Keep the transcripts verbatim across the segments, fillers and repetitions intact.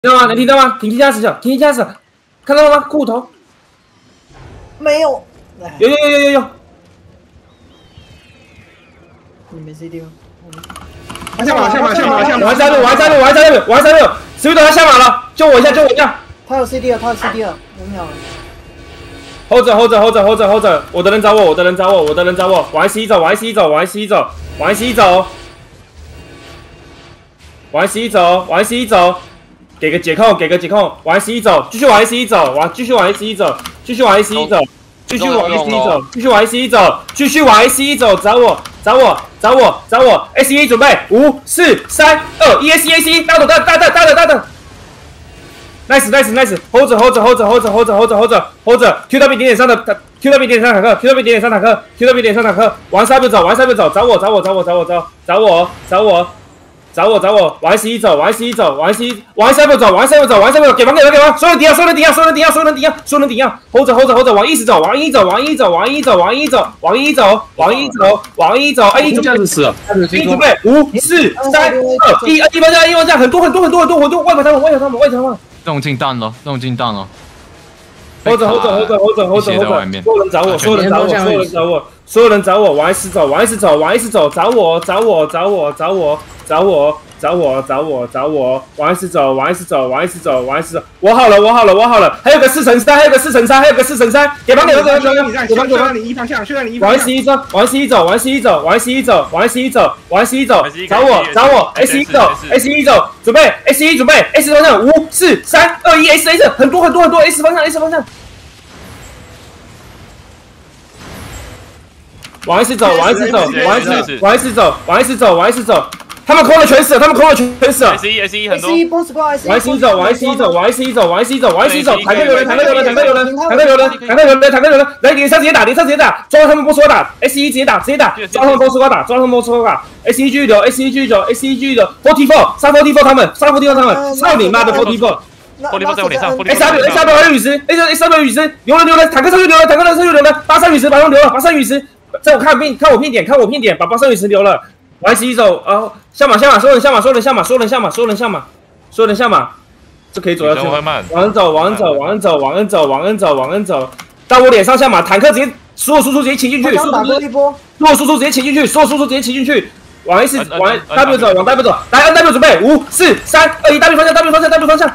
听到吗？能听到吗？停机驾驶，停机驾驶，看到了吗？裤头没有， 有有有有有有。 你没 C D 吗？ 下马下马下马下马！ 我还三六，我还三六，我还三六，我还三六，石头他下马了，救我一下，救我一下！ 他有 C D 了，他有 C D 了，五秒了。 hold 着 hold 着 hold 着 hold 着 hold 着，我的人找我，我的人找我，我的人找我，往 S 一走，往 S 一走，往 S 一走，往 S 一走，往 S 一走，往 S 一走，给个解控，给个解控，往 S 一走，继续往 S 一走，往继续往 S 一走，继续往 S 一走，继续往 S 一走，继续往 S 一走，继续往 S 一走，找我，找我，找我，找我 ，S 一准备，五、四、三、二、一 ，S 一 S 一，大的大大大大的大的。nice nice nice，hold 着 hold 着 hold 着 hold 着 hold 着 hold 着 hold 着 hold 着 ，Q W 点点上的 Q W 点点上坦克 ，Q W 点点上坦克 ，Q W 点点上坦克，往 W 走，往 W 走，找我找我找我找我找找我找我找我找我，往 S 一走，往 S 一走，往 S 一往 W 走，往 W 走，往 W 走，给房给房给房，所有人抵押，所有人抵押，所有人抵押，所有人抵押，所有人抵押 ，hold 着 hold 着 hold 着，往一走，往一走，往一走，往一走，往一走，往一走，往一走，往一走，哎， 这样子死了， 一准备，五、四、三、二、一，一方向，一方向，很多很多很多很多很多，外跑他们，外跑他们，外跑他们。 这种进弹了，这种进弹了。 hold 着 hold 着 hold 着 hold 着 hold 着 hold 着，所有人找我，所有人找我，所有人找我，所有人找我，往 S 走，往 S 走，往 S 走，找我，找我，找我，找我，找我，找我，找我，找我，往 S 走，往 S 走，往 S 走，往 S 走，我好了，我好了，我好了，还有个四乘三，还有个四乘三，还有个四乘三，给房给房给房给房给房给房， 你一方向，虽然你一往 S 一走，往 S 一走，往 S 一走，往 S 一走，往 S 一走，往 S 一走，找我，找我 ，S 一走 ，S 一走，准备 S 一准备 S 方向，五、四、三、二、一 ，S S 很多很多很多 S 方向 S 方向。往 S 走，往 S 走，往 S 往 S 走，往 S 走，往 S 走，他们空了全死了，他们空了全死了。 S 一 S 一很多。 S 一 boss 过 S 一。 往 S 走，往 S 走，往 S 走，往 S 走，往 S 走，坦克有人，坦克有人，坦克有人，坦克有人，坦克有人，坦克有人，来连上直接打，连上直接打，抓到他们波斯打 ，S 一直接打，直接打，抓他们波斯打，抓他们波斯打 ，S 一继续留 ，S 一继续留 ，S 一继续留 ，forty four， 杀 forty four 他们，杀 forty four 他们，操你妈的 forty four。 玻璃在我脸上，玻璃。 S 二六 S 二六还有陨石 ，S 二六陨石，留了留了，坦克上去留了，坦克上去留了，八三陨石把他们留了，八三陨石。在我看片看我片点，看我片点，把八三陨石留了。我 S 一走，啊，下马下马，所有人下马，所有人下马，所有人下马，所有人下马，所有人下马，这可以走下去。往恩走，往恩走，往恩走，往恩走，往恩走，往恩走，到我脸上下马，坦克直接所有输出直接骑进去，所有输出直接骑进去，所有输出直接骑进去。往 S 往 W 走，往 W 走，来 N W 准备，五、四、三、二、一 ，W 方向 ，W 方向 ，W 方向。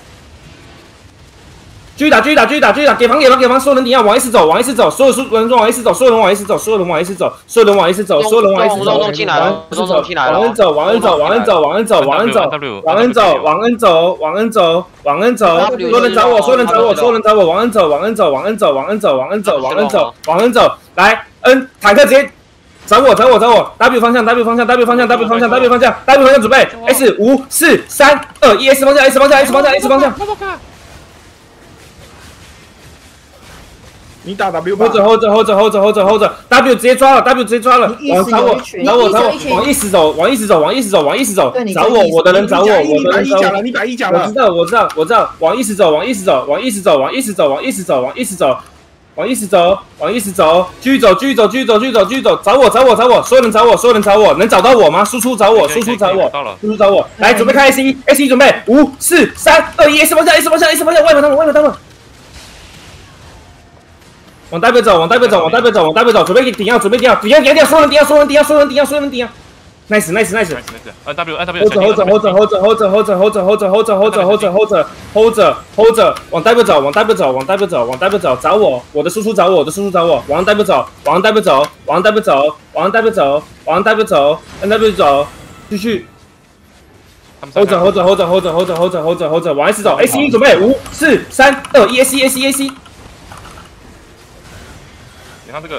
继续打，继续打，继续打，继续打，给房给房给房，所有人抵押，往 S 走，往 S 走，所有人往 S 走，所有人往 S 走，所有人往 S 走，所有人往 S 走，所有人往 S 走，往 S 走，往 N 走，往 N 走，往 N 走，往 N 走，往 N 走，往 N 走，往 N 走，往 N 走，往 N 走，所有人找我，所有人找我，所有人找我，往 N 走，往 N 走，往 N 走，往 N 走，往 N 走，往 N 走，往 N 走，来 N 坦克直接找我，找我，找我 ，W 方向 ，W 方向 ，W 方向 ，W 方向 ，W 方向 ，W 方向准备 ，S 五、四、三、二、一 ，S 方向 ，S 方向，S 方向 ，S 方向。 你打 W 吧 hold 着 hold 着 hold 着 hold 着 hold 着 hold 着 ，W 直接抓了 ，W 直接抓了，往找我，找我，找我，往意识走，往意识走，往意识走，往意识走，找我，我的人找我，我的人找我， 你打一脚了， 我知道，我知道，我知道，往意识走，往意识走，往意识走，往意识走，往意识走，往意识走，往意识走，往意识走，继续走，继续走，继续走，继续走，继续走，找我，找我，找我，所有人找我，所有人找我，能找到我吗？输出找我，输出找我，输出找我，来，准备开 S 一 ，S 一准备，五、四、三、二、一 ，S 方向 ，S 方向 ，S 方向，外跑他们，外跑他们。往 W 走，往 W 走，往 W 走，往 W 走，准备顶要，准备顶要，顶要，顶要，所有人顶要，所有人顶要，所有人顶要，所有人顶要 ，nice nice nice。 按 W 按 W。 hold 着 hold 着 hold 着 hold 着 hold 着 hold 着 hold 着 hold 着 hold 着 hold 着 hold 着 hold 着 hold 着 hold 着，往 W 走，往 W 走，往 W 走，往 W 走，找我，我的输出找我，我的输出找我，往 W 走，往 W 走，往 W 走，往 W 走，往 W 走 ，N W 走，继续。hold 着 hold 着 hold 着 hold 着 hold 着 hold 着 hold 着 hold 着，往 S 走 ，S 一准备，五、四、三、二、一 ，S 一 S 一 S 一。 看这个，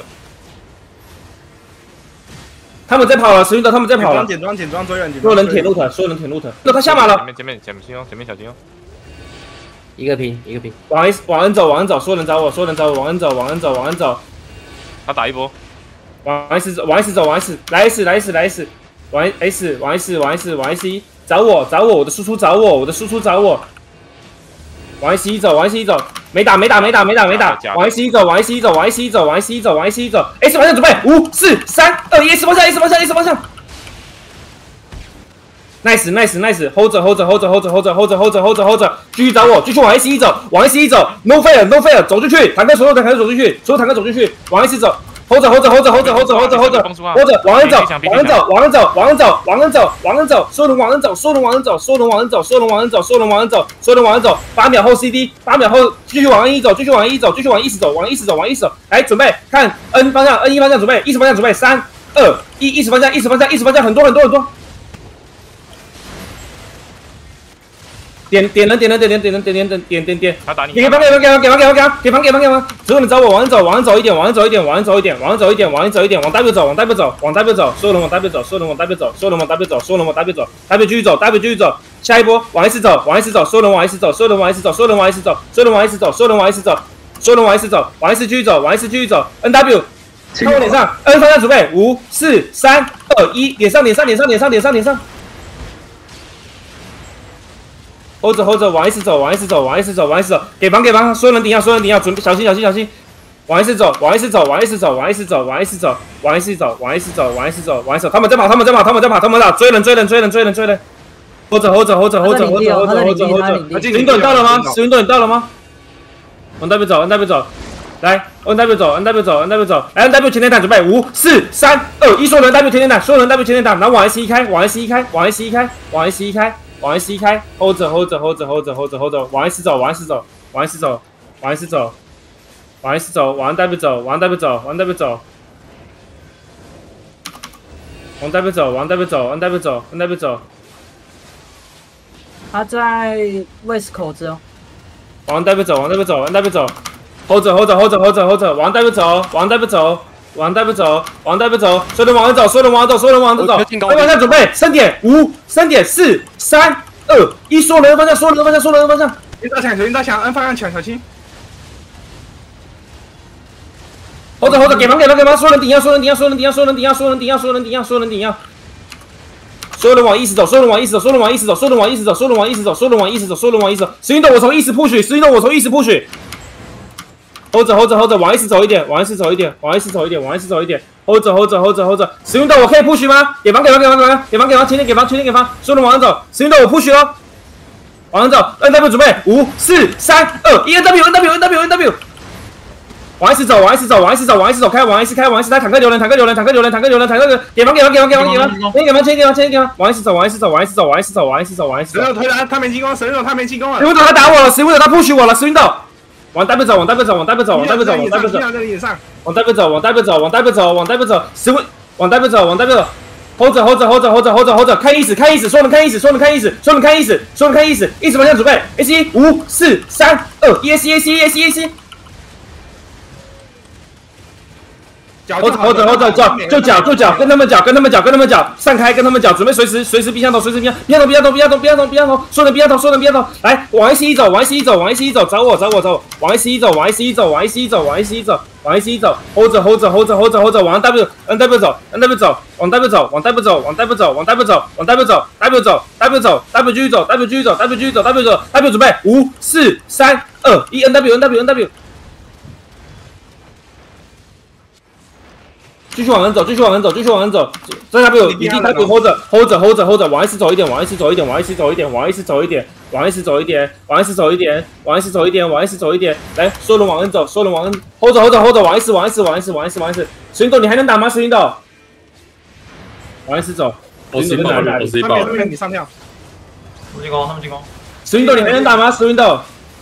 他们在跑了，石云德他们在跑了。 简装简装追人， 所有人铁路特，所有人铁路特。那他下马了。 前面前面前面哦，前面小心哦。 一个平一个平。 往 S 往 N 走，往 N 走，所有人找我，所有人找我，往 N 走，往 N 走，往 N 走。 他打一波。 往 S 走，往 S 走，往 S 来 S 来 S 来 S， 往 S 往 S 往 S 往 S 一找我找我，我的输出找我，我的输出找我。往 S 一走，往 S 一走。没打没打没打没打没打，往 S 一走，往 S 一走，往 S 一走，往 S 一走，往 S 一走 ，S 方向准备，五、四、三、二、一 ，S 方向 ，S 方向 ，S 方向。 ，nice nice nice，hold 着 hold 着 hold 着 hold 着 hold 着 hold 着 hold 着 hold 着 hold 着，继续找我，继续往 S 一走，往 S 一走 ，no fair no fair， 走出去，坦克所有的坦克走出去，所有坦克走出去，往 S 走。hold 着 hold 着 hold 着 hold 着 hold 着 hold 着 hold 着 hold 着，往人走，往人走，往人走，往人走，往人走，往人走，所有人往人走，所有人往人走，所有人往人走，所有人往人走，所有人往人走，所有人往人走，八秒后 C D， 八秒后继续往 N 一走，继续往 N 一走，继续往 E 走，往 E 走，往 E 走，来准备看 N 方向 ，N 一方向准备， E 方向准备，三二一， E 方向 ，E 方向 ，E 方向，很多很多很多。点点人点人点人点人点点点点点点， 他打你， 给房给房给房给房给房给房给房给房，所有人找我，往上走，往上走一点，往上走一点，往上走一点，往上走一点，往上走一点，往 W 走，往 W 走，往 W 走，所有人往 W 走，所有人往 W 走，所有人往 W 走，所有人往 W 走 ，W 继续走 ，W 继续走，下一波往 S 走，往 S 走，所有人往 S 走，所有人往 S 走，所有人往 S 走，所有人往 S 走，所有人往 S 走，所有人往 S 走，往 S 继续走，往 S 继续走 ，N W。看我脸上 ，N 方向准备，五、四、三、二、一，脸上，脸上，脸上，脸上，脸上，脸上。hold 着 hold 着，往 S 走，往 S 走，往 S 走，往 S 走，给房给房，所有人顶要，所有人顶要，准备小心小心小心，往 S 走，往 S 走，往 S 走，往 S 走，往 S 走，往 S 走，往 S 走，往 S 走，往 S 走，他们在跑，他们在跑，他们在跑，他们在跑，追人追人追人追人追人 ，hold 着 hold 着 hold 着 hold 着 hold 着 hold 着 hold 着 hold 着，石云斗你到了吗？石云斗你到了吗？往 W 走，往 W 走。来 ，N W 走 ，N W 走 ，N W 走，来 N W 前点打准备，五、四、三、二、一，所有人 W 前点打，所有人 W 前点打，然后往 S 一开，往 S 一开，往 S 一开，往 S 一开，往 S 一开 ，hold 着 hold 着 hold 着 hold 着 hold 着 hold 着，往 S 走，往 S 走，往 S 走，往 S 走，往 S 走，往 W 走，往 W 走，往 W 走，往 W 走，往 W 走 ，N W 走 ，N W 走， 他在 West 口子哦。 往 W 走，往 W 走，往 W 走。hold 着 hold 着 hold 着 hold 着 hold 着，往 W 走，往 W 走，往 W 走，往 W 走，所有人往上走，所有人往上走，所有人往上走，方向准备，三点五，三点四，三二一，所有人方向，所有人方向，所有人方向。 云大抢，云大抢，N 方向抢，小心。 hold 着 hold 着，给房给房给房，所有人顶要，所有人顶要，所有人顶要，所有人顶要，所有人顶要，所有人顶要，所有人顶要。所有人往意识走，所有人往意识走，所有人往意识走，所有人往意识走，所有人往意识走，所有人往意识走，所有人往意识走。石云斗我从意识 push， 石云斗我从意识 push。hold 着 hold 着 hold 着，往 S 走一点，往 S 走一点，往 S 走一点，往 S 走一点。hold 着 hold 着 hold 着 hold 着，石云斗我可以 push 吗？给房给房给房给房给房给房，前点给房前点给房，所有人往上走，石云斗我 push 哦，往上走 ，N W 准备，五、四、三、二、一 ，N W N W N W N W。往 S 走，往 S 走，往 S 走，往 S 走，开，往 S 开，往 S 开，坦克留人，坦克留人，坦克留人，坦克留人，坦克留人，给房给房给房给房给房，前给房前给房前给房，往 S 走，往 S 走，往 S 走，往 S 走，往 S 走，往 S 走。 神手推他，他没进攻，神手他没进攻了。 石云斗他打我了，石云斗他 push 我了，石云斗。往 W 走，往 W 走，往 W 走，往 W 走，往 W 走，往 W 走，往 W 走，往 W 走，往 W 走，石云往 W 走，往 W 走。hold 着 hold 着 hold 着 hold 着 hold 着 hold 着，看意识看意识，所有人看意识，所有人看意识，所有人看意识，所有人看意识，意识方向准备 ，S 一五四三二一 ，S 一 S 一 S 一 S 一。hold 着 hold 着 hold 着脚就脚就脚，跟他们脚跟他们脚跟他们脚散开，跟他们脚准备随时随时避向头，随时避向避向头避向头避向头避向头避向头，所有人避向头，所有人避向头，来往 S 一走，往 S 一走，往 S 一走，找我找我找我，往 S 一走，往 S 一走，往 S 一走，往 S 一走，往 S 一走 ，hold 着 hold 着 hold 着 hold 着 hold 着，往 W N W 走 N W 走，往 W 走，往 W 走，往 W 走，往 W 走，往 W 走 W 走 W 走 W 继续走 W 继续走 W 继续走 W 走 W 准备五四三二一 N W N W N W。继续往人走，继续往人走，继续往人走。在 W 以及 W hold 着 hold 着 hold 着 hold 着，往 S 走一点，往 S 走一点，往 S 走一点，往 S 走一点，往 S 走一点，往 S 走一点，往 S 走一点，往 S 走一点。来，所有人往人走，所有人往人 hold 着 hold 着 hold 着，往 S 往 S 往 S 往 S 往 S。石云斗，你还能打吗？石云斗，往 S 走。 我是一爆，我是一爆。 你上跳。 他们进攻，他们进攻。 石云斗，你还能打吗？石云斗。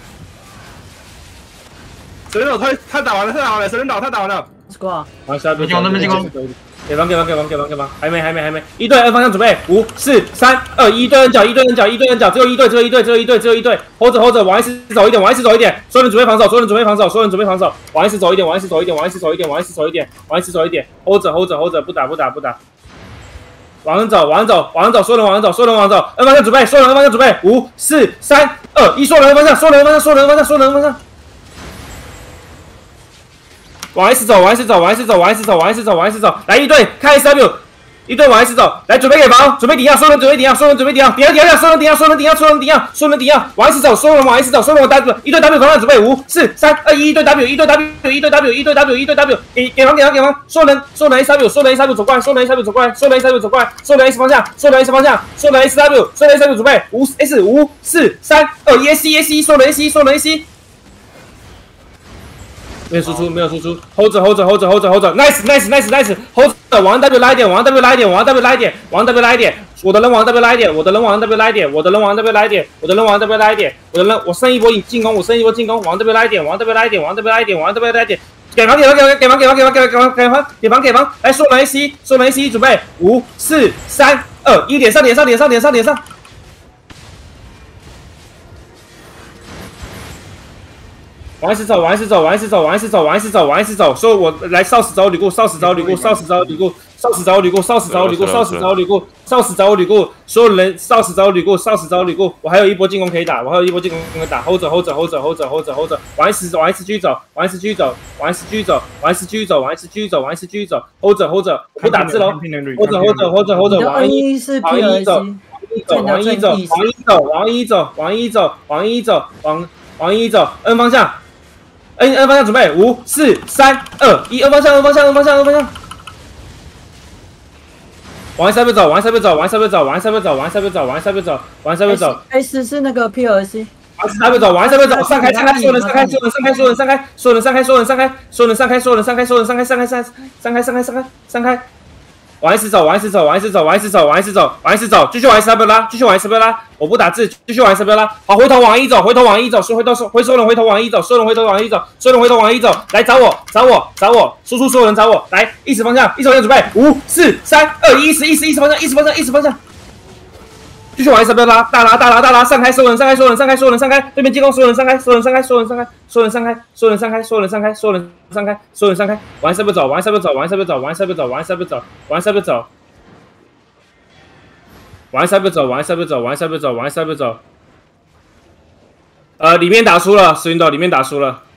神手推他打完了，他打完了，神手他打完了。 squad。 往下边进攻，他们进攻。 给房给房给房给房给房，还没还没还没，一队 N 方向准备，五四三二一，队 N 角一队 N 角一队 N 角，只有一队只有一队只有一队只有一队 ，hold 着 hold 着，往 S 走一点，往 S 走一点，所有人准备防守，所有人准备防守，所有人准备防守，往 S 走一点，往 S 走一点，往 S 走一点，往 S 走一点，往 S 走一点 ，hold 着 hold 着 hold 着，不打不打不打，往上走往上走往上走，所有人往上走，所有人往上走 ，N 方向准备，所有人 N 方向准备，五四三二一，所有人方向，所有人方向，所有人方向，所有人方向。往 S 走，往 S 走，往 S 走，往 S 走，往 S 走，往 S 走，来一队开 S W， 一队往 S 走，来准备给防，准备抵押，所有人准备抵押，所有人准备抵押，抵押抵押，所有人抵押，所有人抵押，所有人抵押，所有人抵押，往 S 走，所有人往 S 走，所有人往 W， 一队 W 同样准备五、四、三、二、一，一队 W， 一队 W， 一队 W， 一队 W， 一队 W， 给给防给防给防，所有人所有人 S W， 所有人 S W 走过来，所有人 S W 走过来，所有人 S W 走过来，所有人 S 方向，所有人 S 方向，所有人 S W， 所有人 S W 准备五 S 五、四、三、二、一 S 一 S 一，所有人 S 一，所有人 S 一。没有输出，没有输出 ，hold 着 hold 着 hold 着 hold 着 hold 着 ，nice nice nice nice，hold 着，往 W 拉一点，往 W 拉一点，往 W 拉一点，往 W 拉一点，我的人往 W 拉一点，我的人往 W 拉一点，我的人往 W 拉一点，我的人往 W 拉一点，我的人我升一波进攻，我升一波进攻，往 W 拉一点，往 W 拉一点，往 W 拉一点，往 W 拉一点，给防给防给防给防给防给防给防给防给防给防给防，来所有人 S 一，所有人 S 一准备五、四、三、二、一，点上点上点上点上点上。往 S 走，往 S 走，往 S 走，往 S 走，往 S 走，往 S 走。所以我来少时找吕布，少时找吕布，少时找吕布，少时找吕布，少时找吕布，少时找吕布，少时找吕布。所有人少时找吕布，少时找吕布。我还有一波进攻可以打，我还有一波进攻可以打。hold 着 hold 着 hold 着 hold 着 hold 着 hold 着，往 S 走，往 S 继续走，往 S 继续走，往 S 继续走，往 S 继续走，往 S 继续走，往 S 继续走。hold 着 hold 着，我不打字喽。hold 着 hold 着 hold 着 hold 着，往一是往一走，往一走，往一走，往一走，往一走，往一走，往往一走 ，N 方向。N N 方向准备，五、四、三、二、一，N 方向，N 方向，N 方向，N 方向。往 S W 走，往 S W 走，往 S W 走，往 S W 走，往 S W 走，往 S W 走，往 S W 走。 S 是那个 P L C。 往 S W 走，往 S W 走，上开，上开，所有人上开，所有人上开，所有人上开，所有人上开，所有人上开，所有人上开，所有人上开，所有人上开，上开，上开，上开，上开，上开，上开。往 S 走，往 S 走，往 S 走，往 S 走，往 S 走，往 S 走，继续往 S W 拉，继续往 S W 拉，我不打字，继续往 S W 拉。好，回头往一走，回头往一走，所有回头回所有人回头往一走，所有人回头往一走，所有人回头往一走，来找我，找我，找我，输出所有人找我，来，意识方向，意识方向准备，五、四、三、二、一，意识，意识，意识方向，意识方向，意识方向。继续往 S W 拉，大拉大拉大拉，上开，所有人上开，所有人上开，所有人上开，对面进攻，所有人上开，所有人上开，所有人上开，所有人上开，所有人上开，所有人上开，所有人上开，所有人上开，往 S W 走，往 S W 走，往 S W 走，往 S W 走，往 S W 走，往 S W 走。往 S W 走，往 S W 走，往 S W 走，往 S W 走。呃，里面打输了，石云斗里面打输了。